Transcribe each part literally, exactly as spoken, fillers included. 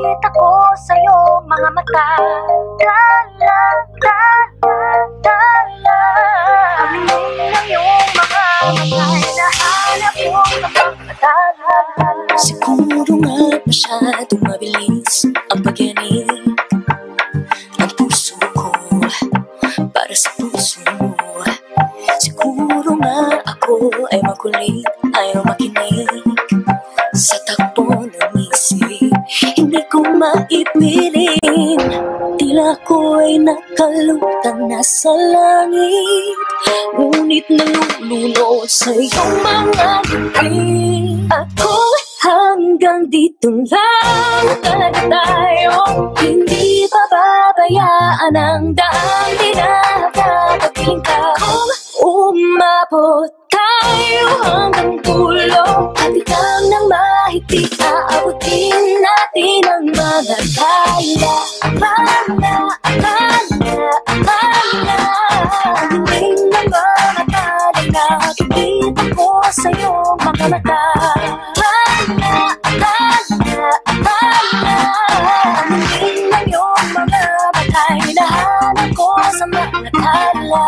nakikita ko sa'yo mga mata. La la la la la. Tingin ng iyong mga mata'y nahanap kong kapagpatagal. Siguro nga masyadong mabilis ang pagyanig ang puso ko para sa puso mo. Siguro nga ako ay makulit, ayaw makinig sa takbo ng isip. Hindi ko maipiling, tila ko ay nakalutang nasa langit, ngunit nalulunod sa iyong mga ngiti. Ako hanggang dito lang talaga tayo, hindi pababayaan ang daan, di na kapagpiling ka. Kung umabot tayo hanggang dulo, hatigang ng mahigpit, aabutin natin ang mga kaya. Akala, akala, akala, ang hiling ng mga talay, nakikita ko sa'yo mga mata. Akala, akala, akala, ang hiling ng iyong mga matay, nahanap ko sa mga tala.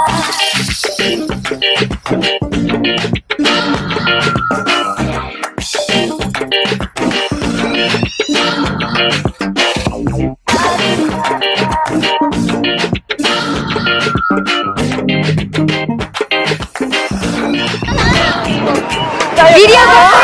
Video ko!